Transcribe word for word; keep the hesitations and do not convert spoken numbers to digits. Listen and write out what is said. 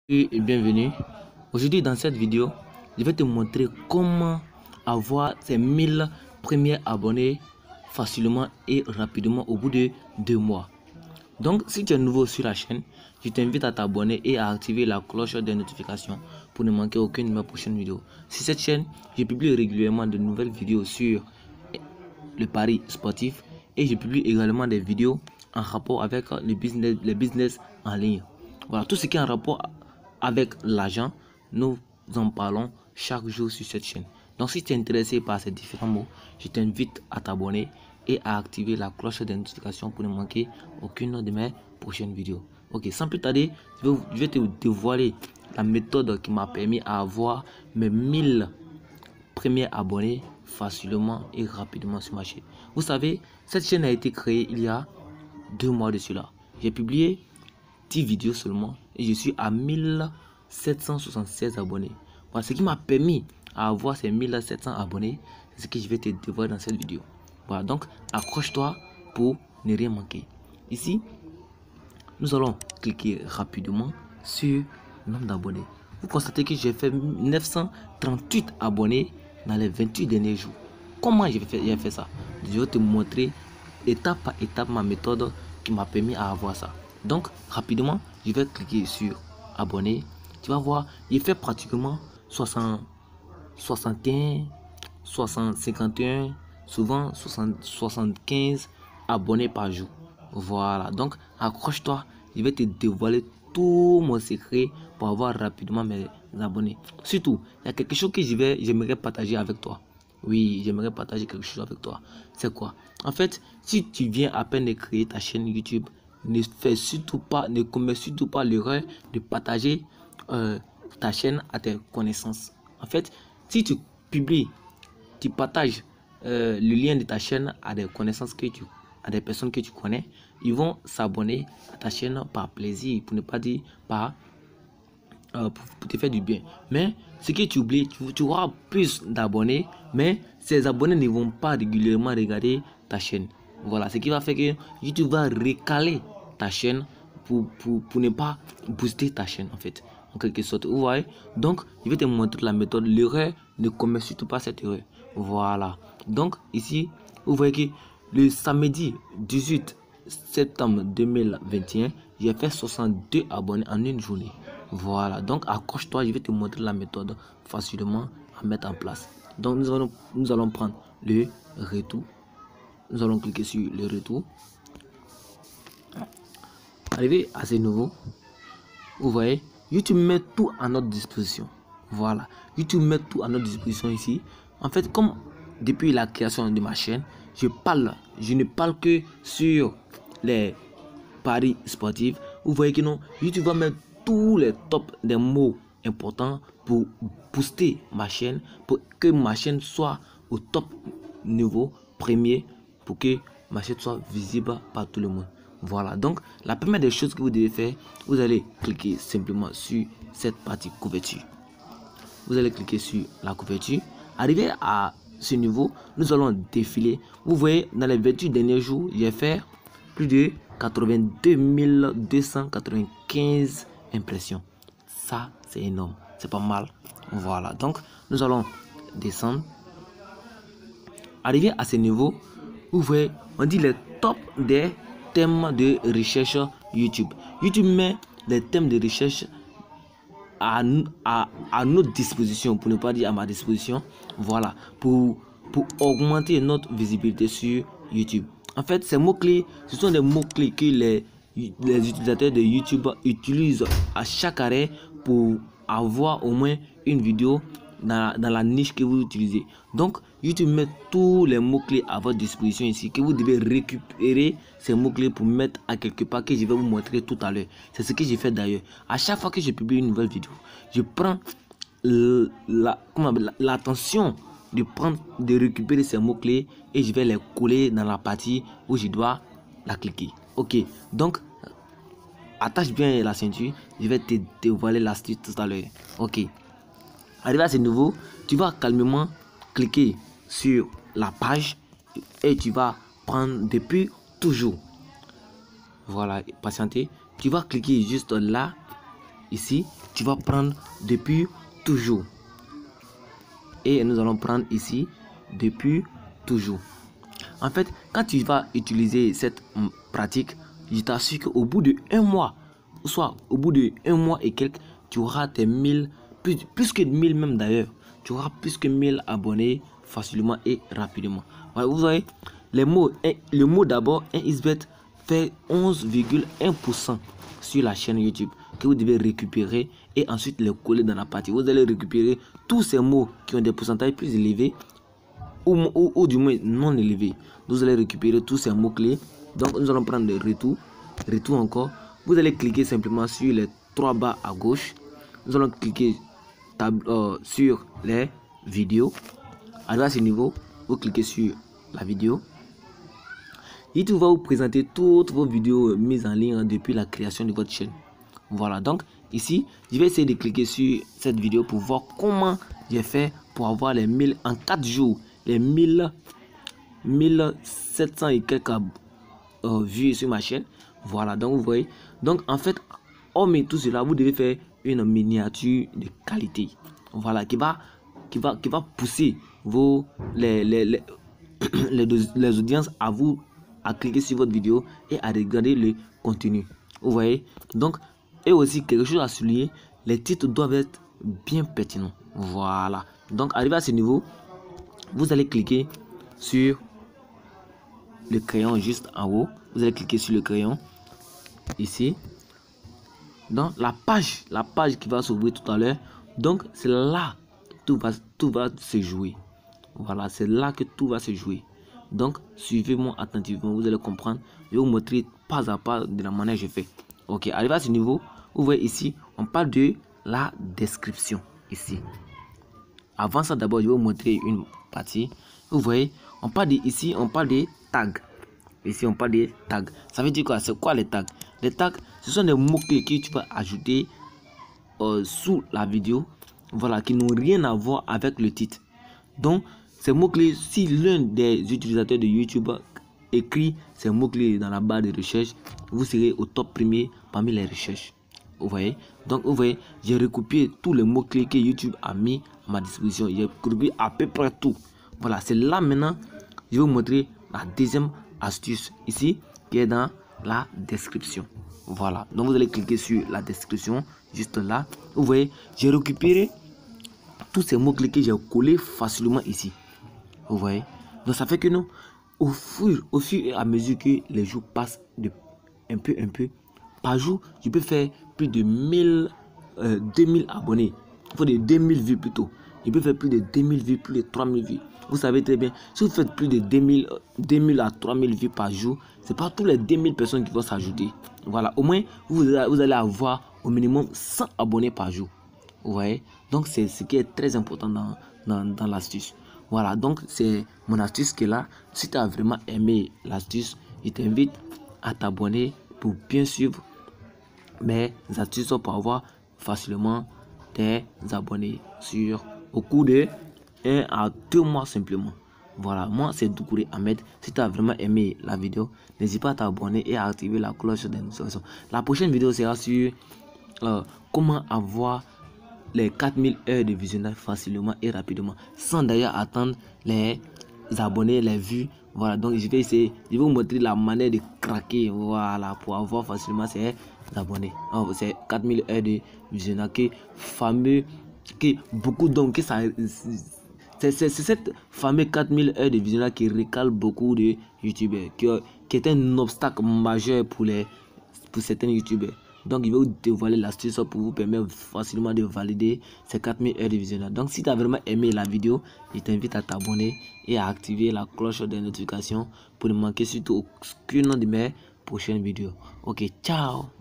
Et bienvenue. Aujourd'hui dans cette vidéo, je vais te montrer comment avoir ces mille premiers abonnés facilement et rapidement au bout de deux mois. Donc si tu es nouveau sur la chaîne, je t'invite à t'abonner et à activer la cloche des notifications pour ne manquer aucune de mes prochaines vidéos. Sur cette chaîne, je publie régulièrement de nouvelles vidéos sur le pari sportif et je publie également des vidéos en rapport avec le business, le business en ligne. Voilà, tout ce qui est en rapport avec l'argent, nous en parlons chaque jour sur cette chaîne. Donc si tu es intéressé par ces différents mots, je t'invite à t'abonner et à activer la cloche des notifications pour ne manquer aucune de mes prochaines vidéos. Ok, sans plus tarder, je vais, je vais te dévoiler la méthode qui m'a permis à avoir mes mille premiers abonnés facilement et rapidement sur ma chaîne. Vous savez, cette chaîne a été créée il y a deux mois de cela. J'ai publié dix vidéos seulement et je suis à mille sept cent soixante-seize abonnés. Voilà, ce qui m'a permis à avoir ces mille sept cents abonnés, c'est ce que je vais te dévoiler dans cette vidéo. Voilà, donc accroche-toi pour ne rien manquer. Ici, nous allons cliquer rapidement sur le nombre d'abonnés. Vous constatez que j'ai fait neuf cent trente-huit abonnés dans les vingt-huit derniers jours. Comment j'ai fait, j'ai fait ça? Je vais te montrer étape par étape ma méthode qui m'a permis à avoir ça. Donc rapidement, je vais cliquer sur abonner. Tu vas voir, il fait pratiquement soixante, soixante et un, soixante, cinquante et un, souvent soixante, soixante-quinze abonnés par jour. Voilà, donc accroche-toi, je vais te dévoiler tout mon secret pour avoir rapidement mes abonnés. Surtout, il y a quelque chose que je vais, j'aimerais partager avec toi. Oui, j'aimerais partager quelque chose avec toi. C'est quoi? En fait, si tu viens à peine de créer ta chaîne YouTube, ne fais surtout pas, ne commets surtout pas l'erreur de partager euh, ta chaîne à tes connaissances. En fait, si tu publies, tu partages euh, le lien de ta chaîne à des connaissances que tu, à des personnes que tu connais, ils vont s'abonner à ta chaîne par plaisir, pour ne pas dire par euh, pour, pour te faire du bien. Mais ce que tu oublies, tu, tu auras plus d'abonnés, mais ces abonnés ne vont pas régulièrement regarder ta chaîne. Voilà, ce qui va faire que YouTube va recaler ta chaîne pour, pour, pour ne pas booster ta chaîne en fait, en quelque sorte. Vous voyez, donc je vais te montrer la méthode. L'erreur, ne commets surtout pas cette erreur. Voilà, donc ici vous voyez que le samedi dix-huit septembre deux mille vingt et un, j'ai fait soixante-deux abonnés en une journée. Voilà, donc accroche-toi, je vais te montrer la méthode facilement à mettre en place. Donc nous allons, nous allons prendre le retour. Nous allons cliquer sur le retour. Arrivé à ce nouveau, vous voyez, YouTube met tout à notre disposition. Voilà, YouTube met tout à notre disposition ici. En fait, comme depuis la création de ma chaîne, je parle, je ne parle que sur les paris sportifs. Vous voyez que non, YouTube va mettre tous les tops des mots importants pour booster ma chaîne, pour que ma chaîne soit au top niveau premier, pour que ma chaîne soit visible par tout le monde. Voilà, donc la première des choses que vous devez faire, vous allez cliquer simplement sur cette partie couverture. Vous allez cliquer sur la couverture. Arrivé à ce niveau, nous allons défiler. Vous voyez, dans les vingt-huit derniers jours, j'ai fait plus de quatre-vingt-deux mille deux cent quatre-vingt-quinze impressions. Ça, c'est énorme. C'est pas mal. Voilà, donc nous allons descendre. Arrivé à ce niveau, vous voyez, on dit les top des thèmes de recherche YouTube. YouTube met les thèmes de recherche à, à, à notre disposition, pour ne pas dire à ma disposition. Voilà, pour, pour augmenter notre visibilité sur YouTube. En fait, ces mots-clés, ce sont des mots-clés que les, les utilisateurs de YouTube utilisent à chaque arrêt pour avoir au moins une vidéo dans, dans la niche que vous utilisez. Donc, YouTube met tous les mots-clés à votre disposition ici, que vous devez récupérer ces mots-clés pour mettre à quelque part, que je vais vous montrer tout à l'heure. C'est ce que j'ai fait d'ailleurs. À chaque fois que je publie une nouvelle vidéo, je prends l'attention la, de prendre, de récupérer ces mots-clés et je vais les coller dans la partie où je dois la cliquer. Ok, donc attache bien la ceinture, je vais te dévoiler l'astuce tout à l'heure. Ok, arrivé à ce niveau, tu vas calmement cliquer sur la page et tu vas prendre depuis toujours. Voilà, patienter. Tu vas cliquer juste là ici, tu vas prendre depuis toujours. Et nous allons prendre ici depuis toujours. En fait, quand tu vas utiliser cette pratique, je t'assure qu'au bout de un mois, soit au bout de un mois et quelques, tu auras tes mille, plus, plus que mille même d'ailleurs, tu auras plus que mille abonnés facilement et rapidement. Voilà, vous voyez, les mots, le mot d'abord, un xBet fait onze virgule un pour cent sur la chaîne YouTube que vous devez récupérer et ensuite les coller dans la partie. Vous allez récupérer tous ces mots qui ont des pourcentages plus élevés ou, ou, ou du moins non élevés. Vous allez récupérer tous ces mots-clés. Donc nous allons prendre le retour. Retour encore. Vous allez cliquer simplement sur les trois barres à gauche. Nous allons cliquer euh, sur les vidéos. Arrivé à ce niveau, vous cliquez sur la vidéo. YouTube va vous présenter toutes vos vidéos mises en ligne depuis la création de votre chaîne. Voilà, donc ici, je vais essayer de cliquer sur cette vidéo pour voir comment j'ai fait pour avoir les mille en quatre jours, les mille, mille sept cents et quelques euh, vues sur ma chaîne. Voilà, donc vous voyez. Donc en fait, hormis tout cela, vous devez faire une miniature de qualité. Voilà, qui va, qui va, qui va pousser vos, les, les, les, les, les audiences à vous à cliquer sur votre vidéo et à regarder le contenu. Vous voyez, donc et aussi quelque chose à souligner, les titres doivent être bien pertinents. Voilà, donc arrivé à ce niveau, vous allez cliquer sur le crayon juste en haut. Vous allez cliquer sur le crayon ici dans la page la page qui va s'ouvrir tout à l'heure. Donc c'est là tout va tout va se jouer. Voilà, c'est là que tout va se jouer. Donc suivez-moi attentivement, vous allez comprendre. Je vais vous montrer pas à pas de la manière que je fais. Ok, arrivé à ce niveau, vous voyez ici, on parle de la description ici. Avant ça, d'abord, je vais vous montrer une partie. Vous voyez, on parle de, ici, on parle des tags. Ici, on parle des tags. Ça veut dire quoi? C'est quoi les tags? Les tags, ce sont des mots-clés que tu vas ajouter euh, sous la vidéo. Voilà, qui n'ont rien à voir avec le titre. Donc, ces mots-clés, si l'un des utilisateurs de YouTube écrit ces mots-clés dans la barre de recherche, vous serez au top premier parmi les recherches. Vous voyez, donc vous voyez, j'ai recopié tous les mots-clés que YouTube a mis à ma disposition. J'ai recopié à peu près tout. Voilà, c'est là maintenant, je vais vous montrer la deuxième astuce ici, qui est dans la description. Voilà, donc vous allez cliquer sur la description, juste là. Vous voyez, j'ai récupéré tous ces mots-clés que j'ai collés facilement ici. Vous voyez, donc ça fait que nous, au fur, au fur et à mesure que les jours passent de un peu, un peu, par jour, je peux faire plus de mille, euh, deux mille abonnés. Il faut de deux mille vues plutôt. Je peux faire plus de deux mille vues, plus de trois mille vues. Vous savez très bien, si vous faites plus de deux mille, deux mille à trois mille vues par jour, c'est pas tous les deux mille personnes qui vont s'ajouter. Voilà, au moins, vous, vous allez avoir au minimum cent abonnés par jour. Vous voyez, donc c'est ce qui est très important dans, dans, dans l'astuce. Voilà, donc c'est mon astuce qui est là. Si tu as vraiment aimé l'astuce, je t'invite à t'abonner pour bien suivre mes astuces pour avoir facilement des abonnés sur au cours de un à deux mois simplement. Voilà, moi c'est Doucouré Ahmed. Si tu as vraiment aimé la vidéo, n'hésite pas à t'abonner et à activer la cloche des notifications. La prochaine vidéo sera sur euh, comment avoir les quatre mille heures de visionnage facilement et rapidement sans d'ailleurs attendre les abonnés, les vues. Voilà, donc je vais essayer, je vais vous montrer la manière de craquer, voilà, pour avoir facilement ces abonnés. Oh, c'est quatre mille heures de visionnage que fameux, que beaucoup d'hommes, que ça, c'est cette fameuse quatre mille heures de visionnage qui recale beaucoup de youtubeurs, qui, qui est un obstacle majeur pour les pour certains youtubeurs. Donc, je vais vous dévoiler l'astuce pour vous permettre facilement de valider ces quatre mille heures de visionnage. Donc, si tu as vraiment aimé la vidéo, je t'invite à t'abonner et à activer la cloche des notifications pour ne manquer surtout aucune de mes prochaines vidéos. Ok, ciao!